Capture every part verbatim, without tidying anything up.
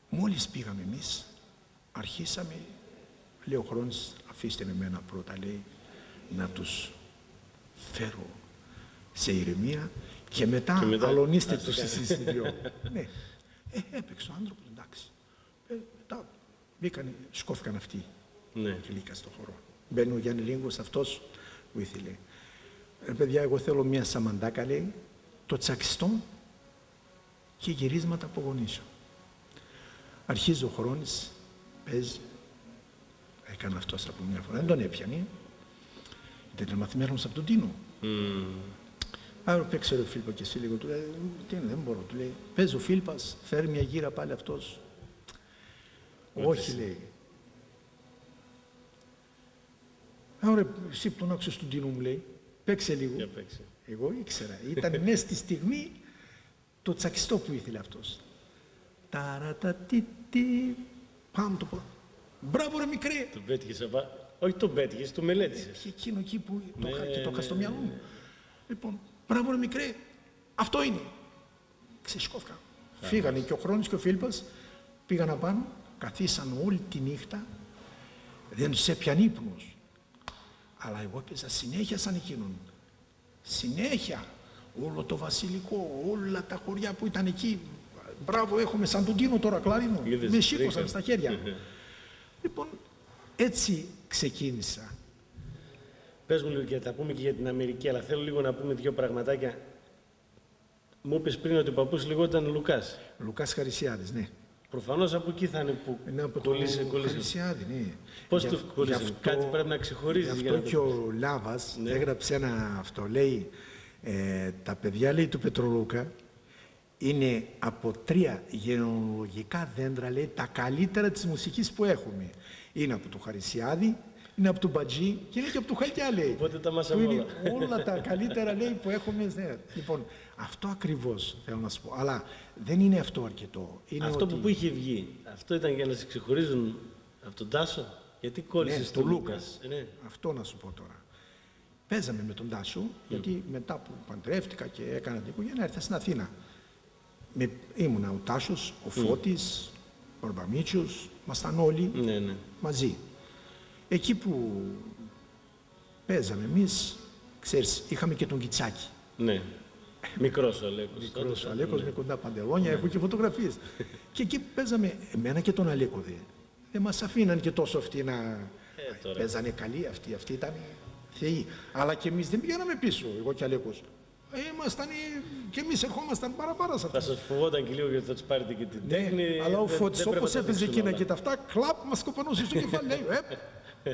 Μόλις πήγαμε εμείς, αρχίσαμε, λέει ο Χρόνης, αφήστε με εμένα πρώτα, λέει, να τους φέρω σε ηρεμία και μετά, μετά αλωνίστε τους εσείς οι δυο. Ναι, ε, έπαιξε ο άνθρωπος, εντάξει. Ε, μετά μπήκαν, σκόφηκαν αυτοί, ναι. Και λύκα στο χώρο. Μπαίνει ο Γιάννη Λίγκος, αυτός που ήθελε. Ε, παιδιά, εγώ θέλω μια σαμαντάκα, λέει, το τσακιστό και γυρίσματα από γονίσιο. Αρχίζει ο Χρόνης, παίζει, έκανε αυτός από μια φορά, δεν τον έπιανε. Ήταν μαθημένος από τον Τίνο. Mm. Άρα παίξε ο Φίλιππα και εσύ λίγο, του λέει, τι είναι, δεν μπορώ, του λέει, παίζει ο Φίλιππας, φέρει μια γύρα πάλι αυτός. Όχι, λέει. Άρα εσύ που τον άκουσες του Τίνο μου λέει, παίξε λίγο. Παίξε. Εγώ ήξερα, ήταν μέσα στη στιγμή το τσακιστό που ήθελε αυτός. Ταρατατίτι, πάμε το πω. Μπράβο ρε μικρέ. Τον πέτυχες, απα... όχι τον πέτυχες, το μελέτησες. Και εκείνο εκεί που το ναι, είχα και το είχα ναι, στο ναι, μυαλό μου. ναι. Λοιπόν, μπράβο ρε μικρέ, αυτό είναι. Ξεσκόφηκα. Φύγανε και ο Χρόνης και ο Φίλιππας, πήγαν απάνω, καθίσαν όλη τη νύχτα, δεν τους έπιανε ύπνος. Αλλά εγώ έπαιζα συνέχεια σαν εκείνον. Συνέχεια. Όλο το βασιλικό, όλα τα χωριά που ήταν εκεί. Μπράβο, έχουμε σαν τον Τίνο τώρα, Κλαρίνο. Με σήκωσαν στα χέρια. Λοιπόν, έτσι ξεκίνησα. Πες μου λίγο και θα πούμε και για την Αμερική, αλλά θέλω λίγο να πούμε δύο πραγματάκια. Μου είπες πριν ότι ο παππούς λιγόταν Λουκάς. Λουκάς Χαρισιάδης, ναι. Προφανώς από εκεί θα είναι που είναι από κολλήσε, το κολλήσε. Χαρισιάδη, ναι. Πώς το κολλήσε, κάτι πρέπει να ξεχωρίζεις. Γι' για αυτό να και το... ο Λάβας ναι. έγραψε ένα αυτό, λέει, ε, τα παιδιά, λέει, του Πετρολούκα είναι από τρία γενεολογικά δέντρα, λέει, τα καλύτερα της μουσικής που έχουμε. Είναι από το Χαρισιάδη, είναι από τον Μπατζή και είναι και από το Χαλκιά, λέει. Οπότε τα μάσαμε όλα. Όλα τα καλύτερα, λέει, που έχουμε. Ναι. Λοιπόν, αυτό ακριβώς θέλω να σου πω. Αλλά δεν είναι αυτό αρκετό. Είναι αυτό ότι... που είχε βγει, αυτό ήταν για να σε ξεχωρίζουν από τον Τάσο. Γιατί κόλλησες ναι, στον Λούκας. Ναι. Αυτό να σου πω τώρα. Παίζαμε με τον Τάσο, mm. γιατί μετά που παντρεύτηκα και έκανα την οικογένεια, ήρθα στην Αθήνα. Με, ήμουνα ο Τάσος, ο Φώτης, mm. ο Ορμπαμίτσιος, ήμασταν όλοι ναι, ναι. μαζί. Εκεί που παίζαμε εμείς, ξέρεις, είχαμε και τον Κιτσάκη. Ναι. Μικρός ο Αλέκος. Μικρός ο Αλέκος, ναι. με κοντά παντελόνια, ναι. έχω και φωτογραφίες. Και εκεί παίζαμε, εμένα και τον Αλέκο δε. Δεν μας αφήναν και τόσο αυτοί να... Ε, παίζανε καλοί αυτοί, αυτοί ήταν θεοί. Αλλά και εμείς δεν πηγαίναμε πίσω, εγώ και Αλέκος. Ήμασταν, και εμείς ερχόμασταν παραπάρα σε αυτό. Θα σας φοβόταν και λίγο γιατί θα τους πάρετε και την τέχνη. Ναι, αλλά ο Φώτης όπως έπαιζε εκείνα και τα αυτά, κλαπ, μας κοπανούσε στο κεφάλι, λέει, ε,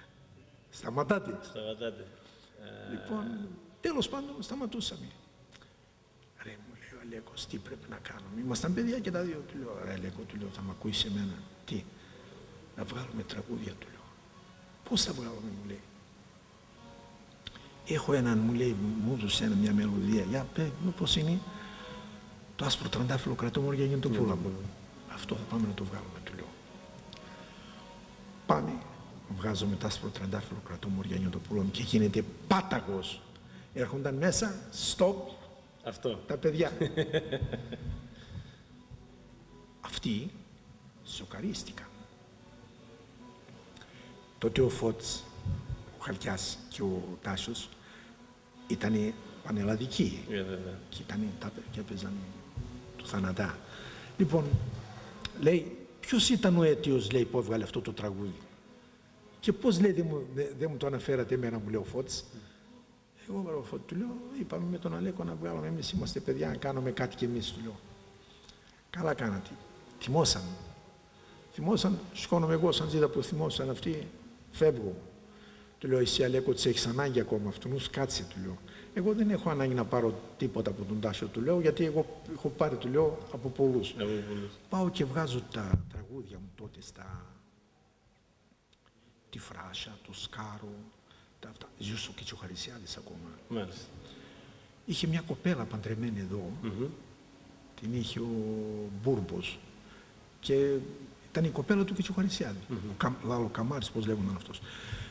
σταματάτε. Σταματάτε. Λοιπόν, τέλος πάντων, σταματούσαμε. Ρε, μου λέει ο Αλέκος, τι πρέπει να κάνουμε. Ήμασταν παιδιά και τα δύο. Του λέω, ρε Αλέκο, του λέω, θα μ' ακούεις εμένα. Τι, να βγάλουμε τραγούδια, του λέω. Πώς θα βγάλουμε, μου λέει. Έχω έναν, μου λέει, μου έδωσε ένα, μια μελωδία. Για πέ, μου πώς είναι. Το άσπρο τραντάφυλλο κρατώ μόρια γίνει το πούλα μου. Αυτό θα πάμε να το βγάλουμε, του λέω. Πάμε. Βγάζω το άσπρο τραντάφυλλο κρατώ μόρια γίνει το πούλα μου και γίνεται πάταγος. Έρχονταν μέσα, stop, αυτό. Τα παιδιά. Αυτοί σοκαρίστηκαν. Τότε ο Φώτης, ο Χαλκιάς και ο Τάσος ήταν πανελλαδικοί yeah, yeah. και, ήταν, και έπαιζαν το θανατά. Λοιπόν, λέει, ποιος ήταν ο αίτιος, λέει, που έβγαλε αυτό το τραγούδι. Και πώς, λέει, δεν μου, δε, δε μου το αναφέρατε εμένα, μου λέει ο Φώτης. Εγώ βρω Φώτη, του λέω, είπαμε με τον Αλέκο να βγάλουμε, εμείς είμαστε παιδιά, να κάνουμε κάτι κι εμείς, του λέω. Καλά κάνατε. Θυμώσαν. Θυμώσαν, σηκώνομαι εγώ σαν ζήτα που θυμώσαν αυτοί, φεύγω. Του λέω, εσύ Αλέκο, τις έχεις ανάγκη ακόμα αυτούς, κάτσε, του λέω. Εγώ δεν έχω ανάγκη να πάρω τίποτα από τον Τάσο, του λέω, γιατί εγώ έχω πάρει, του λέω, από πολλούς. Από πολλούς. Πάω και βγάζω τα τραγούδια μου τότε στα... τη Φράσα, το Σκάρο, τα αυτά. Ζούσε και ο Χαρισιάδης ακόμα. Μάλιστα. Είχε μια κοπέλα παντρεμένη εδώ, mm-hmm. την είχε ο Μπούρμπος και ήταν η κοπέλα του και ο Χαρισιάδη. Mm-hmm. Ο, Καμ, ο Καμάρης, πώς λέγονταν αυτός.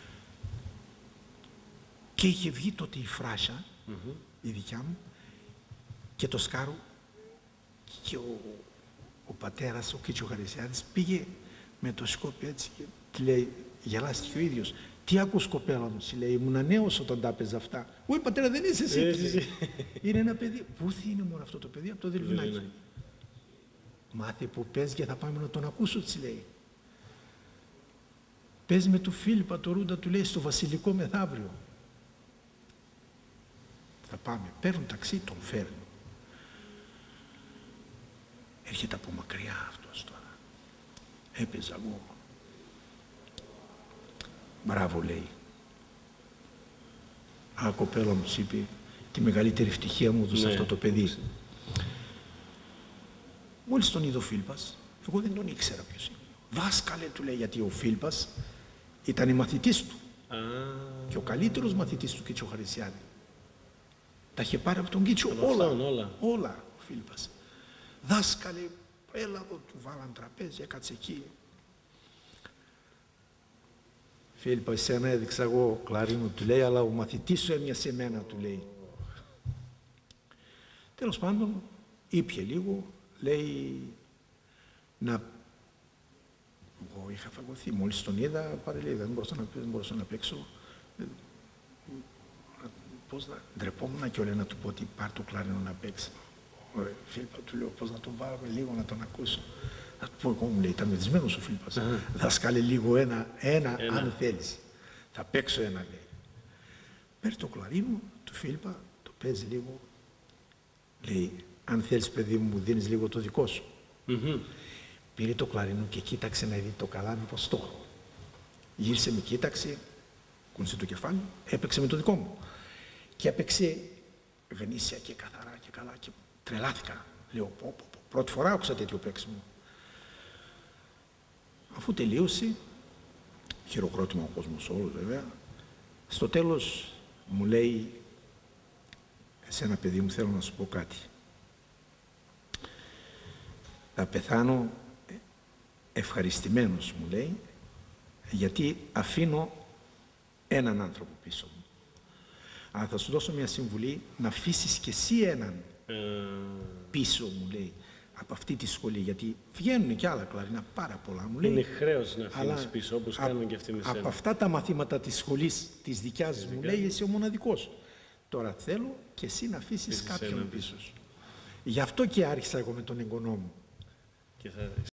Και είχε βγει τότε η Φράσα, mm-hmm. η δικιά μου, και το Σκάρο και ο, ο πατέρας, ο Κίτσο Χαρισιάδης, πήγε με το σκόπι έτσι και τη λέει, γελάστηκε ο ίδιος. Τι ακούς κοπέλα μου, τη λέει, ήμουν νέος όταν τα έπαιζα αυτά. Όχι πατέρα, δεν είσαι εσύ. εσύ. Είναι ένα παιδί. Πού είναι μόνο αυτό το παιδί, από το Δελβινάκι. Μάθε που παίζει και θα πάμε να τον ακούσω, τη λέει. Πες με του Φίλιππα, το Ρούντα, του λέει, στο Βασιλικό μεθαύριο. Θα πάμε. Παίρνουν ταξί, τον φέρνουν. Έρχεται από μακριά αυτός τώρα. Έπαιζα εγώ. Μπράβο, λέει. Α, κοπέλα μου, της είπε, τη μεγαλύτερη ευτυχία μου έδωσε ναι, αυτό το παιδί. Μόλις τον είδε ο Φίλιππας, εγώ δεν τον ήξερα ποιος είναι. Δάσκαλε, του λέει, γιατί ο Φίλιππας ήταν μαθητής του. Α. Και ο καλύτερος μαθητής του Κίτσο Χαρισιάδη. Τα είχε πάρει από τον Κίτσο όλα, όλα, όλα ο Φίλιππας. Δάσκαλε, έλα εδώ, του βάλαν τραπέζι, έκατσε εκεί. Φίλιππα, εσένα έδειξα εγώ κλαρίνο, του λέει, αλλά ο μαθητής σου έμοιασε εμένα, του λέει. Τέλος πάντων, ήπιε λίγο, λέει, να... Εγώ είχα φαγωθεί, μόλις τον είδα, πάρε λέει, δεν μπορούσα να, δεν μπορούσα να παίξω. Πώς να... Ντρεπόμουν και όλα να του πω ότι πάρ' το κλαρίνο να παίξει. Ωραία, Φίλιππα, του λέω, πώς να τον βάλουμε λίγο να τον ακούσω. Θα του πω, εγώ μου λέει, ήταν μεθυσμένος ο Φίλιππας. Uh -huh. Δάσκαλε λίγο ένα, ένα, ένα, αν θέλεις. Θα παίξω ένα, λέει. Παίρνει το κλαρίνο του Φίλιππα, το παίζει λίγο. Λέει, αν θέλεις παιδί μου, μου δίνεις λίγο το δικό σου. Uh -huh. Πήρε το κλαρίνο και κοίταξε να δει το καλάμι πως το έχω. Γύρισε, με κοίταξε, κούνησε το κεφάλι, έπαιξε με το δικό μου. Και έπαιξε γνήσια και καθαρά και καλά και τρελάθηκα. Λέω, πω, πω, πω. Πρώτη φορά άκουσα τέτοιο παίξιμο. Αφού τελείωσε, χειροκρότημα ο κόσμος όλος βέβαια, στο τέλος μου λέει, εσένα παιδί μου θέλω να σου πω κάτι. Θα πεθάνω ευχαριστημένος, μου λέει, γιατί αφήνω έναν άνθρωπο πίσω μου. Αλλά θα σου δώσω μια συμβουλή να αφήσεις και εσύ έναν πίσω, μου λέει, από αυτή τη σχολή, γιατί βγαίνουν και άλλα κλαρίνα, πάρα πολλά, μου λέει. Είναι χρέος να αφήνεις πίσω, όπως κάνουν και αυτοί με σένα. Από αυτά τα μαθήματα της σχολής της δικιάς μου, λέει, είσαι ο μοναδικός. Τώρα θέλω και εσύ να αφήσεις κάποιον πίσω σου. Γι' αυτό και άρχισα εγώ με τον εγγονό μου. Και θα...